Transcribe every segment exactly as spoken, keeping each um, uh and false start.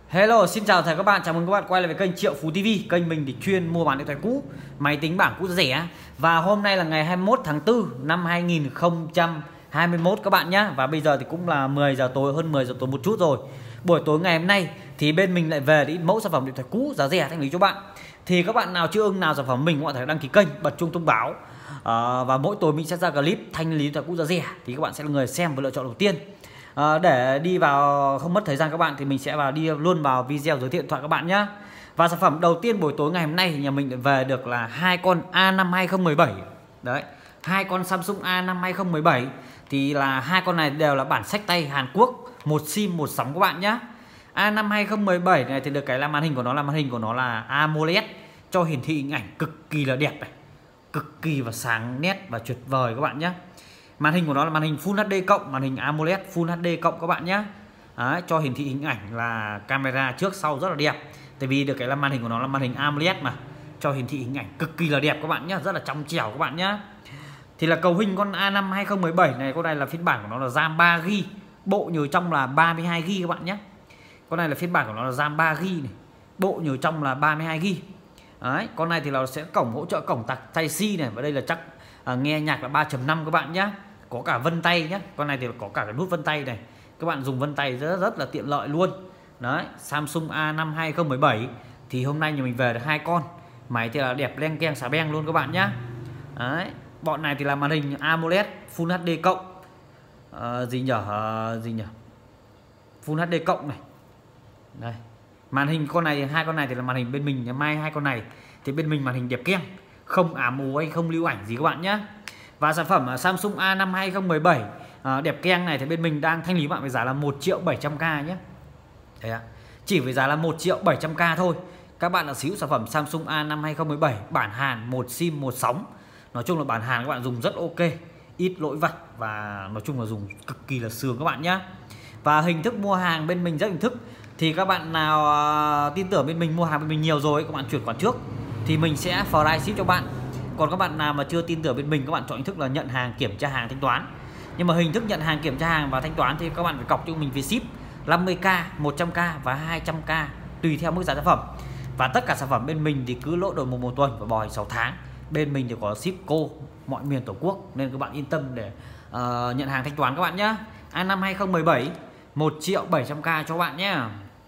Hello, xin chào thầy các bạn, chào mừng các bạn quay lại với kênh Triệu Phú ti vi. Kênh mình thì chuyên mua bán điện thoại cũ, máy tính bảng cũ rẻ. Và hôm nay là ngày hai mươi mốt tháng tư năm hai nghìn không trăm hai mươi mốt các bạn nhé. Và bây giờ thì cũng là mười giờ tối, hơn mười giờ tối một chút rồi. Buổi tối ngày hôm nay thì bên mình lại về đi mẫu sản phẩm điện thoại cũ giá rẻ thanh lý cho bạn. Thì các bạn nào chưa ưng nào sản phẩm mình, các bạn thể đăng ký kênh, bật chuông thông báo. À, và mỗi tối mình sẽ ra clip thanh lý điện thoại cũ giá rẻ thì các bạn sẽ là người xem và lựa chọn đầu tiên. À, để đi vào không mất thời gian các bạn thì mình sẽ vào đi luôn vào video giới thiệu điện thoại các bạn nhé. Và sản phẩm đầu tiên buổi tối ngày hôm nay thì nhà mình về được là hai con A năm hai không một bảy. Đấy, hai con Samsung A năm hai không một bảy thì là hai con này đều là bản xách tay Hàn Quốc, một sim một sóng các bạn nhé. A năm hai không một bảy này thì được cái là màn hình của nó là màn hình của nó là AMOLED cho hiển thị hình ảnh cực kỳ là đẹp này, cực kỳ và sáng nét và tuyệt vời các bạn nhé. Màn hình của nó là màn hình Full hát đê cộng, màn hình AMOLED Full hát đê cộng các bạn nhé. Đấy, cho hiển thị hình ảnh là camera trước sau rất là đẹp. Tại vì được cái là màn hình của nó là màn hình AMOLED mà, cho hiển thị hình ảnh cực kỳ là đẹp các bạn nhé, rất là trong trẻo các bạn nhé. Thì là cấu hình con A năm hai không một bảy này, con này là phiên bản của nó là RAM ba gi ga bai, bộ nhớ trong là ba mươi hai gi ga bai các bạn nhé. Con này là phiên bản của nó là RAM ba gi ga bai này, bộ nhớ trong là ba mươi hai gi ga bai. Đấy, con này thì nó sẽ cổng hỗ trợ cổng Type C này, và đây là chắc à, nghe nhạc là ba chấm năm các bạn nhé. Có cả vân tay nhé, con này thì có cả cái nút vân tay này, các bạn dùng vân tay rất rất là tiện lợi luôn. Đấy, Samsung A năm hai không một bảy thì hôm nay nhà mình về được hai con, máy thì là đẹp len keng xà beng luôn các bạn nhé. Đấy, bọn này thì là màn hình AMOLED Full hát đê cộng, à, gì nhở à, gì nhở Full hát đê cộng này. Đây, màn hình con này, hai con này thì là màn hình bên mình, mai hai con này thì bên mình màn hình đẹp keng, không ám mù hay không lưu ảnh gì các bạn nhé. Và sản phẩm Samsung A năm hai không một bảy à, đẹp keng này thì bên mình đang thanh lý bạn với giá là một triệu bảy trăm k nhé. Đấy ạ, chỉ với giá là một triệu bảy trăm k thôi. Các bạn là sở hữu sản phẩm Samsung A năm hai không một bảy bản Hàn, một sim một sóng. Nói chung là bản Hàn các bạn dùng rất ok, ít lỗi vặt và nói chung là dùng cực kỳ là sướng các bạn nhé. Và hình thức mua hàng bên mình rất hình thức. Thì các bạn nào uh, tin tưởng bên mình mua hàng bên mình nhiều rồi, các bạn chuyển khoản trước thì mình sẽ flash ship cho bạn. Còn các bạn nào mà chưa tin tưởng bên mình, các bạn chọn hình thức là nhận hàng, kiểm tra hàng, thanh toán. Nhưng mà hình thức nhận hàng, kiểm tra hàng và thanh toán thì các bạn phải cọc cho mình phí ship năm mươi k, một trăm k và hai trăm k tùy theo mức giá sản phẩm. Và tất cả sản phẩm bên mình thì cứ lỗ đầu một, một tuần và bò sáu tháng. Bên mình thì có ship cô mọi miền Tổ quốc nên các bạn yên tâm để uh, nhận hàng thanh toán các bạn nhé. A năm hai không một bảy một triệu bảy trăm k cho các bạn nhé.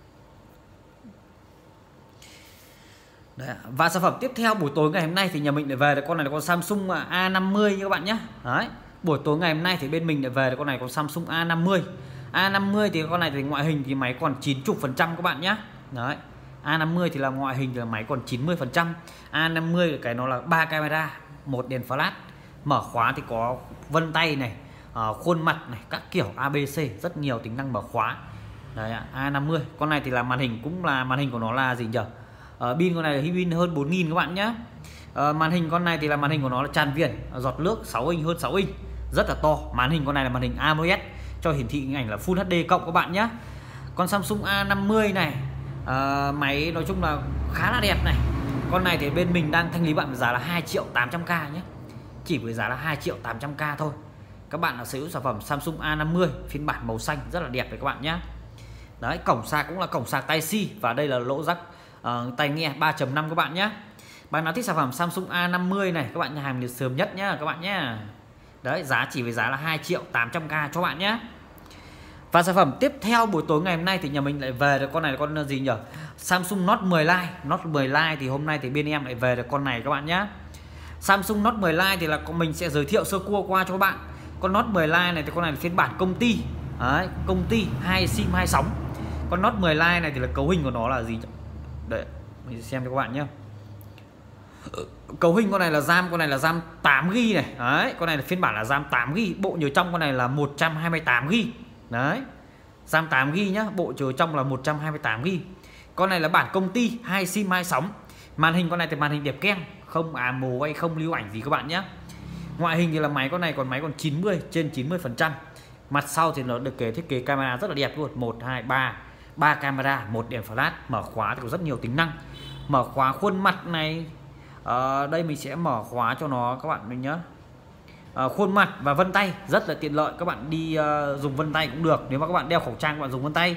Đấy. Và sản phẩm tiếp theo buổi tối ngày hôm nay thì nhà mình lại về được con này là con Samsung A năm mươi như các bạn nhé. Đấy, buổi tối ngày hôm nay thì bên mình lại về được con này con Samsung A năm mươi. A năm mươi thì con này thì ngoại hình thì máy còn chín mươi phần trăm các bạn nhé. Đấy, A năm mươi thì là ngoại hình thì là máy còn chín mươi phần trăm. A năm mươi cái nó là ba camera, một đèn flash, mở khóa thì có vân tay này, uh, khuôn mặt này, các kiểu a bê xê, rất nhiều tính năng mở khóa. Đấy, A năm mươi con này thì là màn hình cũng là màn hình của nó là gì nhỉ? Uh, pin con này là pin hơn bốn nghìn các bạn nhé. Uh, màn hình con này thì là màn hình của nó là tràn viền, giọt nước sáu inch, hơn sáu inch, rất là to. Màn hình con này là màn hình AMOLED cho hiển thị hình ảnh là Full hát đê cộng các bạn nhé. Con Samsung A năm mươi này uh, máy nói chung là khá là đẹp này. Con này thì bên mình đang thanh lý bạn với giá là hai triệu tám trăm k nhé, chỉ với giá là hai triệu tám trăm k thôi. Các bạn là sở hữu sản phẩm Samsung A năm mươi phiên bản màu xanh rất là đẹp đấy các bạn nhé. Đấy, cổng sạc cũng là cổng sạc Type C và đây là lỗ jack uh, tai nghe ba chấm năm các bạn nhé. Bạn nào thích sản phẩm Samsung A năm mươi này, các bạn nhà hàng được sớm nhất nhá các bạn nhé. Đấy, giá chỉ với giá là hai triệu tám trăm k cho bạn nhé. Và sản phẩm tiếp theo buổi tối ngày hôm nay thì nhà mình lại về được con này là con gì nhỉ? Samsung Note mười Lite. Note mười Lite thì hôm nay thì bên em lại về được con này các bạn nhé. Samsung Note mười Lite thì là mình sẽ giới thiệu sơ qua qua cho các bạn. Con Note mười Lite này thì con này là phiên bản công ty. Đấy, công ty hai sim hai sóng. Con Note mười Lite này thì là cấu hình của nó là gì? Đấy, mình xem cho các bạn nhé. Cấu hình con này là RAM, con này là RAM tám gi ga bai này. Đấy, con này là phiên bản là RAM tám gi ga bai, bộ nhớ trong con này là một trăm hai mươi tám gi ga bai. Đấy, RAM tám gi ga bai nhá, bộ nhớ trong là một trăm hai mươi tám gi ga bai. Con này là bản công ty hai sim hai sóng. Màn hình con này thì màn hình đẹp keng, không ám mù hay không lưu ảnh gì các bạn nhé. Ngoại hình thì là máy con này còn máy còn chín mươi trên chín mươi phần trăm. Mặt sau thì nó được cái thiết kế camera rất là đẹp luôn, một hai ba, ba camera, một đèn flash, mở khóa thì có rất nhiều tính năng. Mở khóa khuôn mặt này, à, đây mình sẽ mở khóa cho nó các bạn mình nhé. À, khuôn mặt và vân tay rất là tiện lợi, các bạn đi uh, dùng vân tay cũng được. Nếu mà các bạn đeo khẩu trang các bạn dùng vân tay.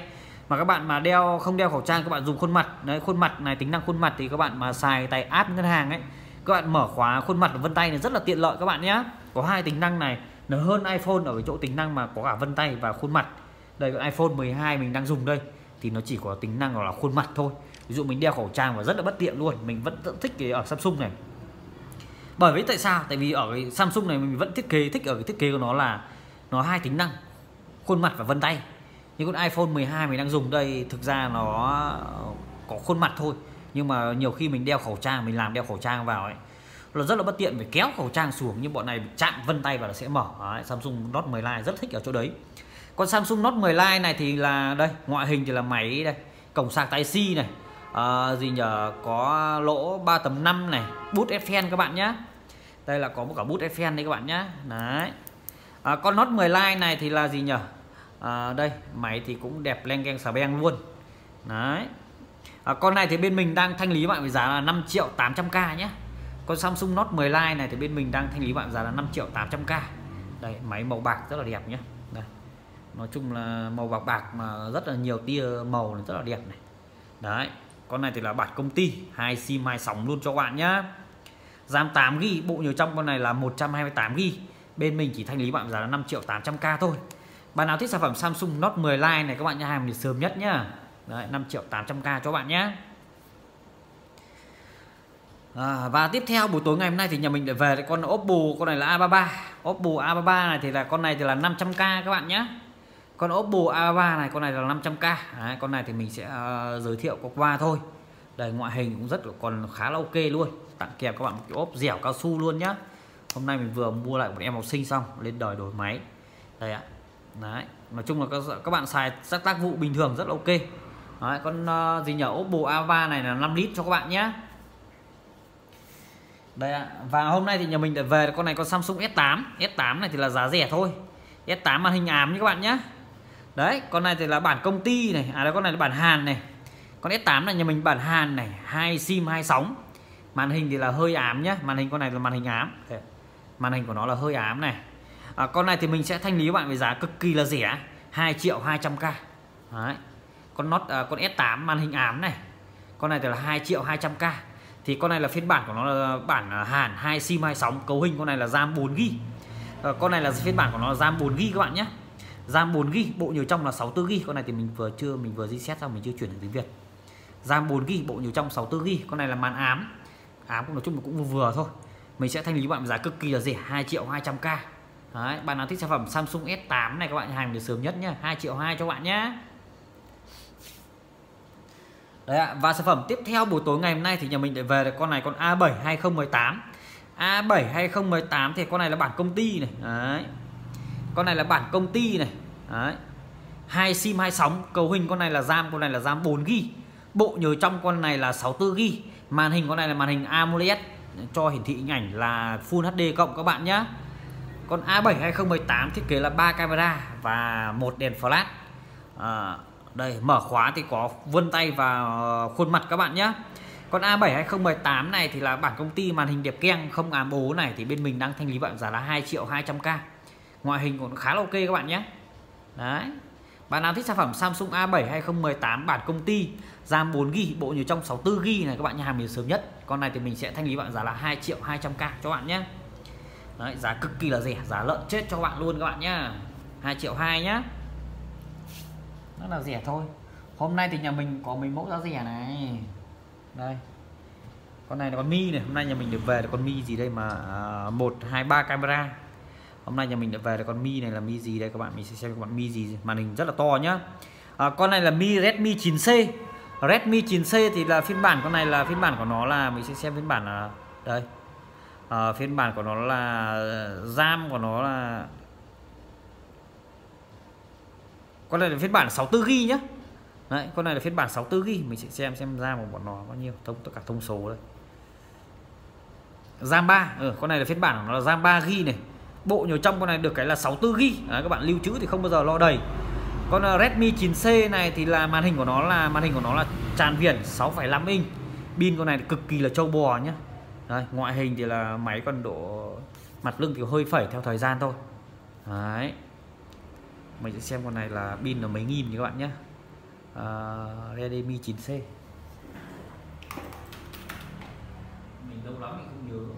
Mà các bạn mà đeo không đeo khẩu trang, các bạn dùng khuôn mặt đấy, khuôn mặt này, tính năng khuôn mặt thì các bạn mà xài tài app ngân hàng ấy, các bạn mở khóa khuôn mặt và vân tay này rất là tiện lợi các bạn nhé. Có hai tính năng này, nó hơn iPhone ở cái chỗ tính năng mà có cả vân tay và khuôn mặt. Đây cái iPhone mười hai mình đang dùng đây thì nó chỉ có tính năng là khuôn mặt thôi. Ví dụ mình đeo khẩu trang và rất là bất tiện luôn. Mình vẫn rất thích cái ở Samsung này. Bởi vì tại sao? Tại vì ở cái Samsung này mình vẫn thiết kế thích ở cái thiết kế của nó là nó hai tính năng khuôn mặt và vân tay. Nhưng con iPhone mười hai mình đang dùng đây thực ra nó có khuôn mặt thôi, nhưng mà nhiều khi mình đeo khẩu trang, mình làm đeo khẩu trang vào ấy, nó rất là bất tiện, phải kéo khẩu trang xuống, nhưng bọn này chạm vân tay vào là sẽ mở. Đấy, Samsung Note mười Lite rất thích ở chỗ đấy. Còn Samsung Note mười Lite này thì là đây, ngoại hình thì là máy đây, cổng sạc Type-C này, à, gì nhờ, có lỗ ba chấm năm này, bút S Pen các bạn nhé. Đây là có một cả bút S Pen đây các bạn nhé. Đấy. À, con Note mười Lite này thì là gì nhỉ? À, đây máy thì cũng đẹp leng keng xà beng luôn. Đấy. À, con này thì bên mình đang thanh lý bạn với giá là năm triệu tám trăm k nhé. Con Samsung Note mười Lite này thì bên mình đang thanh lý bạn giá là năm triệu tám trăm k. Đây máy màu bạc rất là đẹp nhé. Đây. Nói chung là màu bạc bạc mà rất là nhiều tia màu rất là đẹp này. Đấy. Con này thì là bản công ty, hai sim hai sóng luôn cho các bạn nhá. RAM tám gi ga bai, bộ nhớ trong con này là một trăm hai mươi tám gi ga bai. Bên mình chỉ thanh lý bạn giá là năm triệu tám trăm k thôi. Bạn nào thích sản phẩm Samsung Note mười Lite này các bạn nhá, hàng thì sớm nhất nhá. Đấy, năm triệu tám trăm k cho bạn nhé. À, và tiếp theo buổi tối ngày hôm nay thì nhà mình lại về con Oppo, con này là A ba ba. Oppo A ba ba này thì là con này thì là năm trăm k các bạn nhé. Con Oppo A ba ba này, con này là năm trăm k. Đấy, con này thì mình sẽ uh, giới thiệu qua thôi. Đây ngoại hình cũng rất là còn khá là ok luôn. Tặng kèm các bạn một cái ốp dẻo cao su luôn nhá. Hôm nay mình vừa mua lại một em học sinh xong, lên đời đổi máy. Đây ạ. Đấy, nói chung là các, các bạn xài các tác vụ bình thường rất là ok. Đấy, con uh, gì nhờ, Oppo A ba ba này là năm lít cho các bạn nhé. Đây ạ. Và hôm nay thì nhà mình lại về con này, con Samsung S tám. S tám này thì là giá rẻ thôi. S tám màn hình ám như các bạn nhé. Đấy, con này thì là bản công ty này, à đây, con này là bản Hàn này. Con S tám này nhà mình bản Hàn này, hai sim hai sóng. Màn hình thì là hơi ám nhé. Màn hình con này là màn hình ám. Đây. Màn hình của nó là hơi ám này. À, con này thì mình sẽ thanh lý các bạn với giá cực kỳ là rẻ, hai triệu hai trăm k. Đấy. Con Note, à, con S tám màn hình ám này, con này thì là hai triệu hai trăm k. Thì con này là phiên bản của nó là bản Hàn, hai sim hai sóng, cấu hình con này là RAM bốn gi ga bai. À, con này là phiên bản của nó là RAM bốn gi ga bai các bạn nhé. RAM bốn gi ga bai, bộ nhớ trong là sáu mươi tư gi ga bai. Con này thì mình vừa chưa mình vừa reset xong, mình chưa chuyển được tiếng Việt. RAM bốn gi ga bai, bộ nhớ trong sáu mươi tư gi ga bai. Con này là màn ám. Ám cũng nói chung là cũng vừa vừa thôi. Mình sẽ thanh lý bạn với giá cực kỳ là rẻ, hai triệu hai trăm k. Đấy, bạn nào thích sản phẩm Samsung S tám này các bạn hàng được sớm nhất nhé, hai triệu hai cho bạn nhé. Đấy ạ. Và sản phẩm tiếp theo buổi tối ngày hôm nay thì nhà mình lại về con này, con A bảy hai không một tám. A bảy hai không một tám thì con này là bản công ty này. Đấy. Con này là bản công ty này. Đấy. Hai sim hai sóng, cấu hình con này là RAM, con này là RAM bốn gi ga bai. Bộ nhớ trong con này là sáu mươi tư gi ga bai. Màn hình con này là màn hình AMOLED cho hiển thị hình ảnh là Full hát đê cộng các bạn nhé. Con A bảy hai không một tám thiết kế là ba camera và một đèn flash. À, đây mở khóa thì có vân tay và khuôn mặt các bạn nhé. Con A bảy hai không một tám này thì là bản công ty, màn hình đẹp keng, không ám bố này thì bên mình đang thanh lý bạn giá là hai triệu hai trăm k. Ngoại hình cũng khá là ok các bạn nhé. Đấy. Bạn nào thích sản phẩm Samsung A bảy hai không một tám bản công ty, RAM bốn gi ga bai, bộ nhớ trong sáu mươi tư gi ga bai này các bạn nhé, hàng mình sớm nhất. Con này thì mình sẽ thanh lý bạn giá là hai triệu hai trăm k cho bạn nhé. Đấy, giá cực kỳ là rẻ, giá lợn chết cho bạn luôn các bạn nhá. hai triệu hai nhá. Rất là rẻ thôi. Hôm nay thì nhà mình có mấy mẫu giá rẻ này. Đây. Con này là con Mi này, hôm nay nhà mình được về là con Mi gì đây mà à, một hai ba camera. Hôm nay nhà mình được về là con Mi này là Mi gì đây các bạn, mình sẽ xem con Mi gì, màn hình rất là to nhá. À, con này là Mi Redmi chín C. Redmi chín C thì là phiên bản, con này là phiên bản của nó là mình sẽ xem phiên bản là đây. À, phiên bản của nó là RAM của nó là con này là phiên bản sáu mươi tư gi ga bai nhá. Đấy, con này là phiên bản sáu mươi tư gi ga bai, mình sẽ xem xem RAM của bọn nó bao nhiêu, thông tất cả thông số đây. RAM ba, ừ, con này là phiên bản của nó là RAM ba gi ga bai này. Bộ nhớ trong con này được cái là sáu mươi tư gi ga bai. Đấy, các bạn lưu trữ thì không bao giờ lo đầy. Con Redmi chín C này thì là màn hình của nó là màn hình của nó là tràn viền sáu phẩy năm inch. Pin con này cực kỳ là trâu bò nhá. Đây, ngoại hình thì là máy còn độ mặt lưng thì hơi phẩy theo thời gian thôi. Đấy. Mình sẽ xem con này là pin là mấy nghìn các bạn nhé. uh, Redmi chín C. Mình lâu lắm mình không nhớ.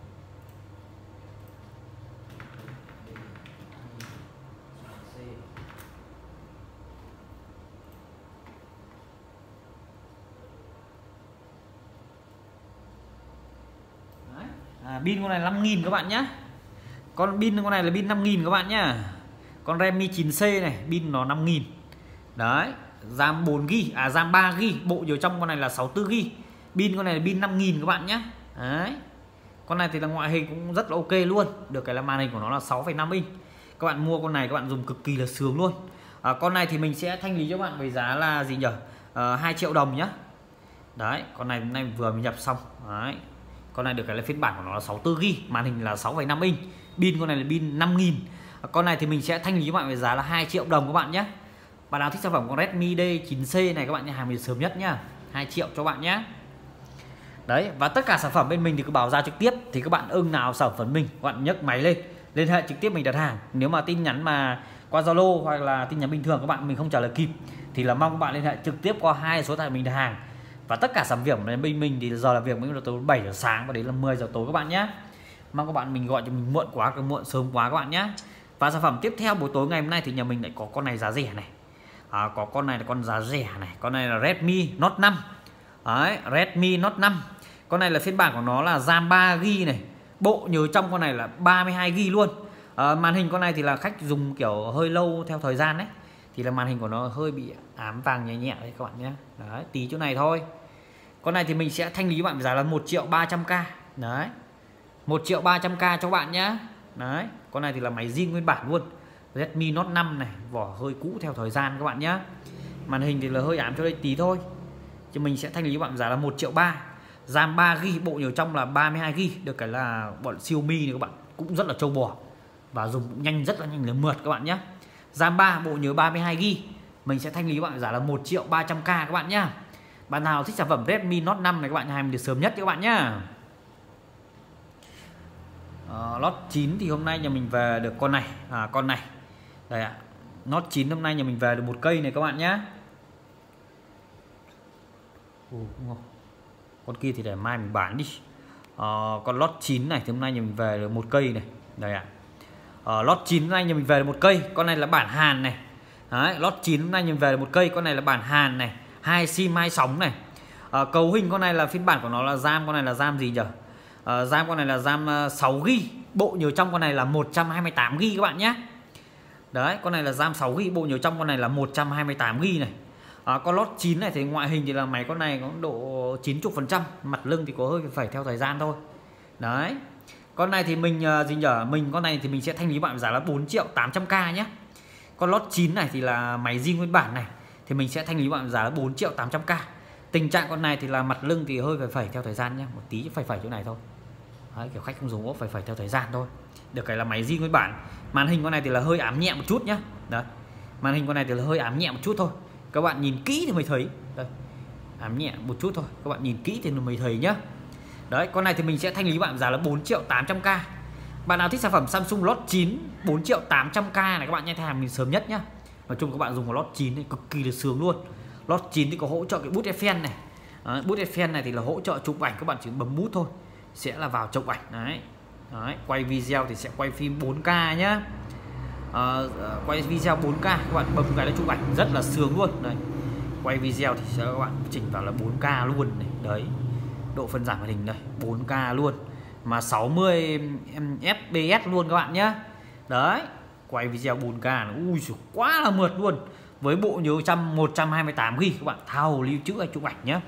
À, pin con này năm nghìn các bạn nhé. Con pin con này là pin năm nghìn các bạn nhá. Con Redmi chín C này pin nó năm nghìn. Đấy, RAM bốn gi ga, à RAM ba gi ga, bộ nhiều trong con này là sáu mươi tư gi ga. Pin con này là pin năm nghìn các bạn nhé. Đấy. Con này thì là ngoại hình cũng rất là ok luôn. Được cái là màn hình của nó là sáu phẩy năm inch. Các bạn mua con này các bạn dùng cực kỳ là sướng luôn. À, con này thì mình sẽ thanh lý cho bạn với giá là gì nhỉ? À, hai triệu đồng nhá. Đấy, con này hôm nay vừa mới nhập xong. Đấy. Con này được cái là phiên bản của nó là sáu mươi tư gi ga, màn hình là sáu phẩy năm inch. Pin con này là pin năm nghìn. Con này thì mình sẽ thanh lý cho bạn với giá là hai triệu đồng các bạn nhé. Bạn nào thích sản phẩm con Redmi D chín C này các bạn nhé, hàng về sớm nhất nhá. hai triệu cho bạn nhé. Đấy, và tất cả sản phẩm bên mình thì cứ bảo ra trực tiếp, thì các bạn ưng nào sản phẩm mình các bạn nhấc máy lên liên hệ trực tiếp mình đặt hàng. Nếu mà tin nhắn mà qua Zalo hoặc là tin nhắn bình thường các bạn mình không trả lời kịp thì là mong các bạn liên hệ trực tiếp qua hai số tài mình đặt hàng. Và tất cả sản phẩm bên mình thì giờ làm việc mới là từ bảy giờ sáng và đến là mười giờ tối các bạn nhé. Mong các bạn mình gọi cho mình muộn quá, cái muộn sớm quá các bạn nhé. Và sản phẩm tiếp theo buổi tối ngày hôm nay thì nhà mình lại có con này giá rẻ này. À, có con này là con giá rẻ này, con này là Redmi Note năm. Đấy, Redmi Note năm. Con này là phiên bản của nó là RAM ba gi ga này. Bộ nhớ trong con này là ba mươi hai gi ga luôn. À, màn hình con này thì là khách dùng kiểu hơi lâu theo thời gian đấy. Thì là màn hình của nó hơi bị ám vàng nhẹ nhẹ đấy các bạn nhé. Đấy, tí chỗ này thôi. Con này thì mình sẽ thanh lý bạn giá là một triệu ba trăm k. Đấy. một triệu ba trăm k cho bạn nhé. Đấy, con này thì là máy zin nguyên bản luôn. Redmi Note năm này, vỏ hơi cũ theo thời gian các bạn nhé. Màn hình thì là hơi ám cho đây tí thôi. Chứ mình sẽ thanh lý bạn giá là một triệu ba. RAM ba gi ga, bộ nhớ trong là ba mươi hai gi ga. Được cái là bọn Xiaomi này các bạn cũng rất là trâu bò và dùng cũng nhanh, rất là nhanh là mượt các bạn nhé. RAM ba, bộ nhớ ba mươi hai gi ga. Mình sẽ thanh lý bạn giá là một triệu ba trăm k các bạn nhé. Bạn nào thích sản phẩm Redmi Note năm này các bạn hàng được sớm nhất các bạn nhé. Uh, Note chín thì hôm nay nhà mình về được con này, à, con này đây ạ. Note chín hôm nay nhà mình về được một cây này các bạn nhé. uh, Con kia thì để mai mình bán đi. uh, Con Note chín này thì hôm nay nhà mình về được một cây này, đây ạ. uh, Note chín hôm nay nhà mình về được một cây, con này là bản Hàn này. Đấy, Note chín hôm nay nhà mình về được một cây, con này là bản Hàn này, hai sim hai sóng này. uh, Cấu hình con này là phiên bản của nó là RAM, con này là RAM gì nhỉ? Uh, RAM con này là RAM uh, sáu gi ga, bộ nhớ trong con này là một trăm hai mươi tám gi ga các bạn nhé. Đấy, con này là RAM sáu gi ga, bộ nhớ trong con này là một trăm hai mươi tám gi ga này. uh, Con Note chín này thì ngoại hình thì là máy con này có độ chín mươi phần trăm, mặt lưng thì có hơi phải theo thời gian thôi. Đấy, con này thì mình uh, gì nhỉ? Mình con này thì mình sẽ thanh lý bạn giá là bốn triệu tám trăm k nhé. Con Note chín này thì là máy zin nguyên bản này thì mình sẽ thanh lý bạn giá là bốn triệu tám trăm k. Tình trạng con này thì là mặt lưng thì hơi phải phải theo thời gian nhé, một tí phải phải chỗ này thôi. Đấy, kiểu khách không dùng ốp phải phải theo thời gian thôi. Được cái là máy zin nguyên bản. Màn hình con này thì là hơi ám nhẹ một chút nhá. Đấy, màn hình con này thì là hơi ám nhẹ một chút thôi. Các bạn nhìn kỹ thì mới thấy. Đây, ám nhẹ một chút thôi, các bạn nhìn kỹ thì mới thấy nhá. Đấy, con này thì mình sẽ thanh lý bạn giá là bốn triệu tám trăm k. Bạn nào thích sản phẩm Samsung Note chín bốn triệu tám trăm k này các bạn nhanh hàng mình sớm nhất nhá. Nói chung các bạn dùng của Note chín thì cực kỳ là sướng luôn. Note chín thì có hỗ trợ cái bút Eiffel này. Đấy, bút Eiffel này thì là hỗ trợ chụp ảnh, các bạn chỉ bấm bút thôi sẽ là vào chụp ảnh đấy. Đấy, quay video thì sẽ quay phim bốn k nhá. À, quay video bốn k các bạn bấm cái là chụp ảnh rất là sướng luôn. Đấy, quay video thì sẽ các bạn chỉnh vào là bốn k luôn này. Đấy, độ phân giải màn hình đây bốn k luôn mà sáu mươi F P S luôn các bạn nhé. Đấy, quay video bốn k này, ui quá là mượt luôn. Với bộ nhớ trăm một trăm hai mươi tám gi ga các bạn thao lưu trữ hay chụp ảnh nhé.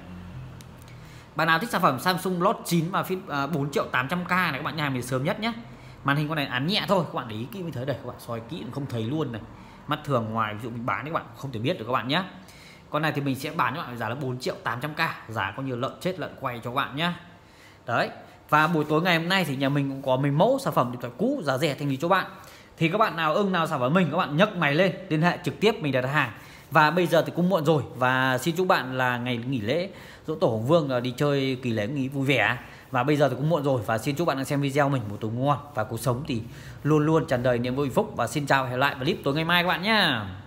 Bạn nào thích sản phẩm Samsung Note chín mà phiên uh, bốn triệu tám trăm k này các bạn nhà mình sớm nhất nhé. Màn hình con này ám nhẹ thôi, các bạn để ý kỹ mới thấy đây, các bạn soi kỹ cũng không thấy luôn này. Mắt thường ngoài ví dụ mình bán thì các bạn không thể biết được các bạn nhé. Con này thì mình sẽ bán cho bạn giá là bốn triệu tám trăm k, giá có nhiều lợn chết lợn quay cho các bạn nhé. Đấy, và buổi tối ngày hôm nay thì nhà mình cũng có mình mẫu sản phẩm điện thoại cũ giá rẻ thanh lý cho bạn. Thì các bạn nào ưng nào sản phẩm mình các bạn nhấc máy lên liên hệ trực tiếp mình đặt hàng. Và bây giờ thì cũng muộn rồi và xin chúc bạn là ngày nghỉ lễ Dỗ Tổ Hùng Vương đi chơi kỳ lễ nghỉ vui vẻ. Và bây giờ thì cũng muộn rồi và xin chúc bạn đang xem video mình một tối ngon và cuộc sống thì luôn luôn tràn đầy niềm vui hạnh phúc. Và xin chào, hẹn lại vào clip tối ngày mai các bạn nhé.